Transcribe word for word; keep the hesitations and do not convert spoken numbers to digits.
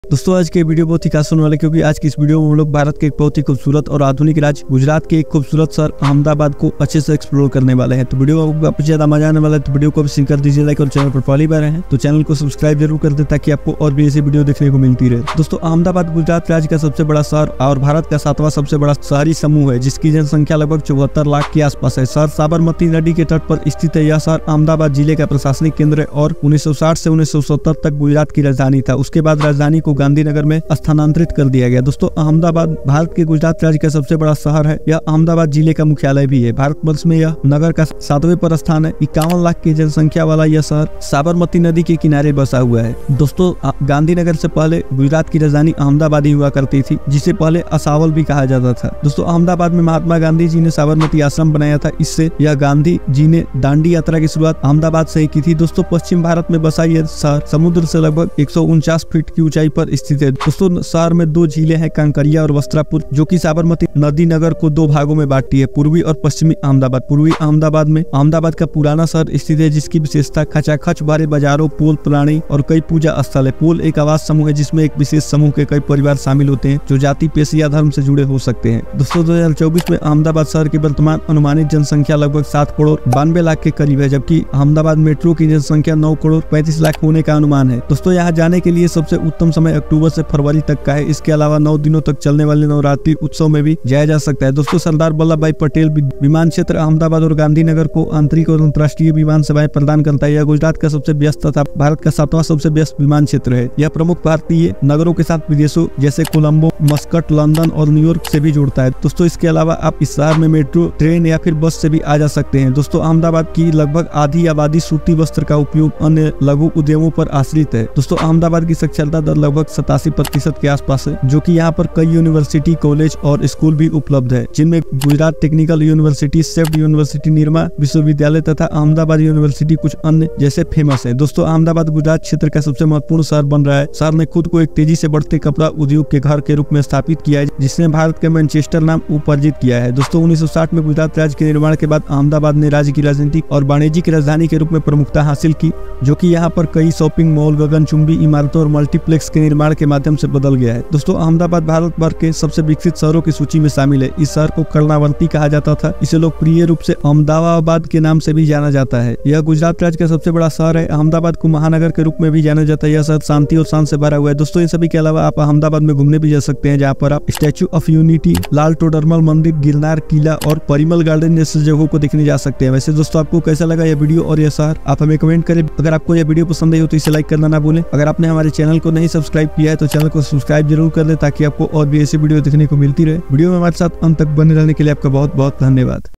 दोस्तों आज के वीडियो बहुत ही खास होने वाले, क्योंकि आज की इस वीडियो में हम लोग भारत के एक बहुत ही खूबसूरत और आधुनिक राज्य गुजरात के एक खूबसूरत शहर अहमदाबाद को अच्छे से एक्सप्लोर करने वाले हैं। तो वीडियो में आपको ज्यादा मजा आने वाला है, तो वीडियो को भी शेयर कर दीजिए लाइक, और चैनल पर पहली बार हैं तो चैनल को सब्सक्राइब जरूर कर दे ताकि आपको और भी ऐसी वीडियो देखने को मिलती रहे। दोस्तों अहमदाबाद गुजरात राज्य का सबसे बड़ा शहर और भारत का सातवां सबसे बड़ा शहरी समूह है, जिसकी जनसंख्या लगभग चौहत्तर लाख के आसपास है। शहर साबरमती नदी के तट पर स्थित है। यह शहर अहमदाबाद जिले का प्रशासनिक केंद्र है और उन्नीस सौ साठ से उन्नीस सौ सत्तर तक गुजरात की राजधानी था। उसके बाद राजधानी को गांधीनगर में स्थानांतरित कर दिया गया। दोस्तों अहमदाबाद भारत के गुजरात राज्य का सबसे बड़ा शहर है। यह अहमदाबाद जिले का मुख्यालय भी है। भारतवर्ष में यह नगर का सातवें पर स्थान है। इक्यावन लाख की जनसंख्या वाला यह शहर साबरमती नदी के किनारे बसा हुआ है। दोस्तों गांधीनगर से पहले गुजरात की राजधानी अहमदाबाद ही हुआ करती थी, जिसे पहले असावल भी कहा जाता था। दोस्तों अहमदाबाद में महात्मा गांधी जी ने साबरमती आश्रम बनाया था। इससे यह गांधी जी ने दांडी यात्रा की शुरुआत अहमदाबाद से ही की थी। दोस्तों पश्चिम भारत में बसा यह शहर समुद्र से लगभग एक सौ उनचास फीट की ऊंचाई पर स्थित है। दोस्तों शहर में दो झीलें हैं, कांकरिया और वस्त्रापुर, जो कि साबरमती नदी नगर को दो भागों में बांटती है, पूर्वी और पश्चिमी अहमदाबाद। पूर्वी अहमदाबाद में अहमदाबाद का पुराना शहर स्थित है, जिसकी विशेषता खचाखच भरे बाजारों, पोल, प्राणी और कई पूजा स्थल है। पोल एक आवास समूह है, जिसमें एक विशेष समूह के कई परिवार शामिल होते हैं जो जाति, पेशे या धर्म से जुड़े हो सकते हैं। दोस्तों दो हजार चौबीस में अहमदाबाद शहर की वर्तमान अनुमानित जनसंख्या लगभग सात करोड़ बानवे लाख के करीब है, जबकि अहमदाबाद मेट्रो की जनसंख्या नौ करोड़ पैंतीस लाख होने का अनुमान है। दोस्तों यहाँ जाने के लिए सबसे उत्तम समय अक्टूबर से फरवरी तक का है। इसके अलावा नौ दिनों तक चलने वाले नवरात्रि उत्सव में भी जाया जा सकता है। दोस्तों सरदार वल्लभ भाई पटेल विमान क्षेत्र अहमदाबाद और गांधीनगर को आंतरिक और अंतर्राष्ट्रीय विमान सेवाएं प्रदान करता है। यह गुजरात का सबसे व्यस्त तथा भारत का सातवां सबसे व्यस्त विमान क्षेत्र है। यह प्रमुख भारतीय नगरों के साथ विदेशों जैसे कोलंबो, मस्कट, लंदन और न्यूयॉर्क से भी जोड़ता है। दोस्तों इसके अलावा आप इस शहर में मेट्रो, ट्रेन या फिर बस से भी आ जा सकते हैं। दोस्तों अहमदाबाद की लगभग आधी आबादी सूती वस्त्र का उपयोग अन्य लघु उद्यमों पर आश्रित है। दोस्तों अहमदाबाद की साक्षरता दर लगभग सतासी प्रतिशत के आसपास है, जो कि यहाँ पर कई यूनिवर्सिटी, कॉलेज और स्कूल भी उपलब्ध है, जिनमें Gujarat technical university, CEPT university, Nirma विश्वविद्यालय तथा अहमदाबाद यूनिवर्सिटी कुछ अन्य जैसे फेमस है। दोस्तों अहमदाबाद गुजरात क्षेत्र का सबसे महत्वपूर्ण शहर बन रहा है। शहर ने खुद को एक तेजी से बढ़ते कपड़ा उद्योग के घर के रूप में स्थापित किया है, जिसने भारत के मैनचेस्टर नाम उपार्जित किया है। दोस्तों उन्नीस सौ साठ में गुजरात राज्य के निर्माण के बाद अहमदाबाद ने राज्य की राजनीतिक और वाणिज्यिक राजधानी के रूप में प्रमुखता हासिल की, जो कि यहाँ पर कई शॉपिंग मॉल, गगनचुंबी इमारतों और मल्टीप्लेक्स के निर्माण के माध्यम से बदल गया है। दोस्तों अहमदाबाद भारत भर के सबसे विकसित शहरों की सूची में शामिल है। इस शहर को कर्णावती कहा जाता था। इसे लोकप्रिय रूप से अहमदाबाद के नाम से भी जाना जाता है। यह गुजरात राज्य का सबसे बड़ा शहर है। अहमदाबाद को महानगर के रूप में भी जाना जाता है। यह शहर शांति और शान से भरा हुआ है। दोस्तों इन सभी के अलावा आप अहमदाबाद में घूमने भी जा सकते हैं, जहाँ पर आप statue of unity, Lal Todarmal मंदिर, गिरनार किला और परिमल गार्डन जैसे जगहों को देखने जा सकते हैं। वैसे दोस्तों आपको कैसा लगा यह वीडियो और यह शहर, आप हमें कमेंट करें। अगर आपको यह वीडियो पसंद आई हो तो इसे लाइक करना ना भूलें। अगर आपने हमारे चैनल को नहीं सब्सक्राइब किया है तो चैनल को सब्सक्राइब जरूर कर ले, ताकि आपको और भी ऐसी वीडियो देखने को मिलती रहे। वीडियो में हमारे साथ अंत तक बने रहने के लिए आपका बहुत बहुत धन्यवाद।